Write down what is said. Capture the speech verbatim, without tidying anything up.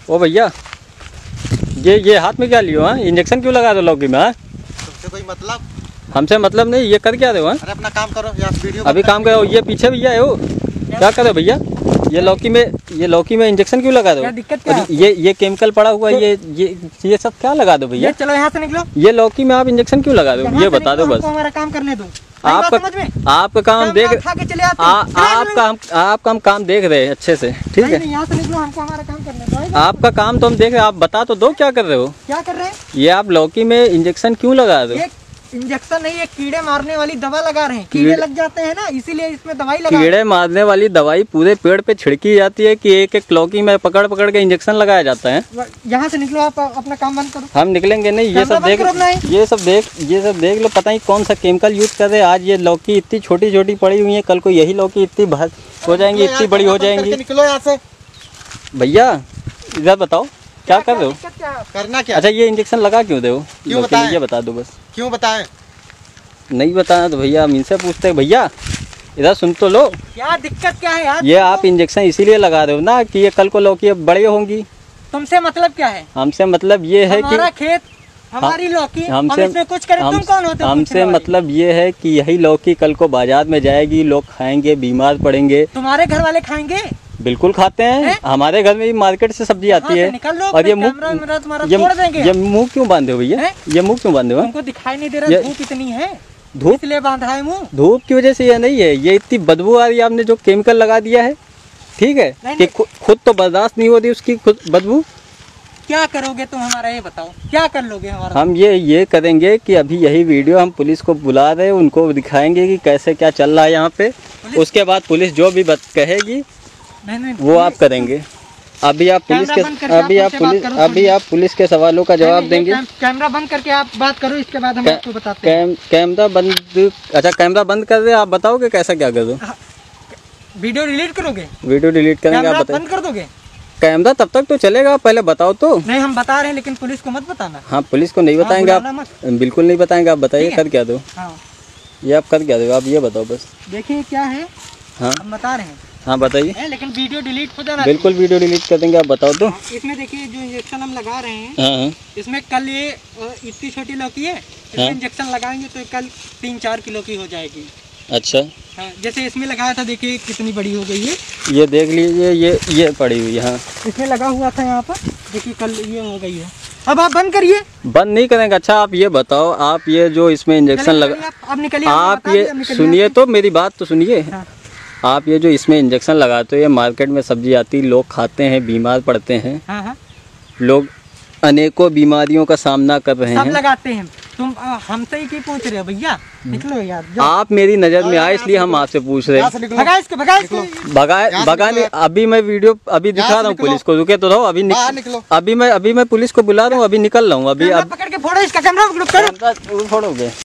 ओ भैया, ये ये हाथ में क्या लियो? हाँ, इंजेक्शन क्यों लगा दो लौकी में? हाँ, तुमसे कोई मतलब? हमसे मतलब नहीं, ये कर क्या दो? हाँ, अरे अपना काम करो या वीडियो अभी काम करो। ये पीछे भैया है वो, क्या करे भैया? ये लौकी में ये लौकी में इंजेक्शन क्यों लगा दो? क्या दिक्कत क्या है? ये ये केमिकल पड़ा हुआ है, ये ये ये सब क्या लगा दो भैया? चलो यहाँ से निकलो। ये लौकी में आप इंजेक्शन क्यों लगा दो? ये बता दो बस। हमारा काम करने दो। आपका आपका काम देख आपका हम आपका हम काम देख रहे हैं अच्छे से, ठीक है? यहाँ से निकलो, हमको हमारा काम करने दो। आपका काम तो हम देख रहे हैं, आप बता तो दो क्या कर रहे हो? क्या कर रहे हैं? ये आप लौकी में इंजेक्शन क्यों लगा दो? इंजेक्शन नहीं, एक कीड़े मारने वाली दवा लगा रहे हैं। कीड़े लग जाते हैं ना, इसीलिए इसमें दवाई लगा। कीड़े मारने वाली दवाई पूरे पेड़ पे छिड़की जाती है कि एक एक लौकी में पकड़ पकड़ के इंजेक्शन लगाया जाता है? यहाँ से निकलो, आप अपना काम बंद करो। हम निकलेंगे नहीं, ये सब देख ये सब देख ये सब देख लो, पता नहीं कौन सा केमिकल यूज कर रहे हैं। आज ये लौकी इतनी छोटी छोटी पड़ी हुई है, कल को यही लौकी इतनी भर हो जाएंगी, इतनी बड़ी हो जाएंगी। निकलो यहाँ से भैया, इधर बताओ क्या कर रहे हो? करना क्या? अच्छा, ये इंजेक्शन लगा क्यों दे? क्यों बताएं? ये बता दो बस। क्यों बताएं? नहीं बताना तो भैया हम इनसे पूछते हैं। भैया इधर सुन तो लो, क्या दिक्कत क्या है यार? ये आप इंजेक्शन इसीलिए लगा रहे हो ना कि ये कल को लौकी बड़ी होंगी। तुमसे मतलब क्या है? हमसे मतलब ये है कि खेत हमारी लौकी, हमसे हम इसमें कुछ करें, तुम कौन होते हो? हमसे मतलब ये है कि यही लौकी कल को बाजार में जाएगी, लोग खाएंगे, बीमार पड़ेंगे। तुम्हारे घर वाले खाएंगे? बिल्कुल खाते हैं है? हमारे घर में भी मार्केट से सब्जी आती है। और ये मुंह ये मुंह क्यों बांधे हो भैया? ये मुंह क्यों बांधे हो? हमको दिखाई नहीं दे रहा, धूप इतनी है, धूप इसलिए बांधा है मुंह। धूप की वजह से ये नहीं है, ये इतनी बदबू आ रही है, आपने जो केमिकल लगा दिया है, ठीक है? कि खुद तो बर्दाश्त नहीं होती उसकी खुद बदबू। क्या करोगे तुम हमारा, ये बताओ, क्या कर लोगे हमारा? हम ये ये करेंगे कि अभी यही वीडियो हम पुलिस को बुला रहे हैं, उनको दिखाएंगे कि कैसे क्या चल रहा है यहाँ पे। उसके बाद पुलिस जो भी बात कहेगी नहीं, नहीं, वो आप करेंगे। अभी आप पुलिस के अभी आप पुलिस अभी आप पुलिस के सवालों का जवाब देंगे। कैमरा बंद करके आप बात करो, इसके बाद हम आपको बताते हैं। कैमरा बंद? अच्छा, कैमरा बंद कर दे, आप बताओगे कैसा क्या कर दो? वीडियो डिलीट करोगे? वीडियो डिलीट करेंगे, आप बताइए। बंद कर दोगे? कैमरा तब तक तो चलेगा, पहले बताओ तो। नहीं, हम बता रहे हैं, लेकिन पुलिस को मत बताना। हाँ, पुलिस को नहीं बताएंगे आप, बिल्कुल नहीं बताएंगे। आप बताइए कर क्या दो? ये आप कर क्या दो, आप ये बताओ बस। देखिए क्या है, हाँ हम बता रहे हैं। हाँ बताइए। लेकिन वीडियो डिलीट हो जाना। बिल्कुल वीडियो डिलीट कर देंगे, आप बताओ तो। इसमें देखिए जो इंजेक्शन हम लगा रहे हैं, हाँ, इसमें कल ये इतनी छोटी लौकी है, इसमें इंजेक्शन लगाएंगे तो कल तीन चार किलो की हो जाएगी। अच्छा, हाँ, जैसे इसमें लगाया था, देखिए कितनी बड़ी हो गई है। ये देख लीजिए, ये ये पड़ी हुई है। हाँ, इसमें लगा हुआ था यहाँ पर, देखिए कल ये हो गई है। अब आप बंद करिए। बंद नहीं करेंगे। अच्छा, आप ये बताओ, आप ये जो इसमें इंजेक्शन लगा, आप निकलिए, आप ये सुनिए तो, मेरी बात तो सुनिए। आप ये जो इसमें इंजेक्शन लगाते हो, ये मार्केट में सब्जी आती, लोग खाते हैं, बीमार पड़ते हैं। हाँ हाँ। लोग अनेकों बीमारियों का सामना कर रहे हैं। सब लगाते हैं, तुम हमसे ही क्यों पूछ रहे हो भैया? निकलो यार। आप मेरी नजर में आए इसलिए हम आपसे पूछ रहे हैं। भगा इसको, भगा इसको। भगा भगा नहीं, अभी मैं वीडियो अभी दिखा रहा हूँ पुलिस को, रुके तो रहो। अभी निकलो, अभी मैं अभी मैं पुलिस को बुला रहा हूँ, अभी निकल रहा हूँ। अभी पकड़ के फोड़ो इसका कैमरा, फोड़ोगे?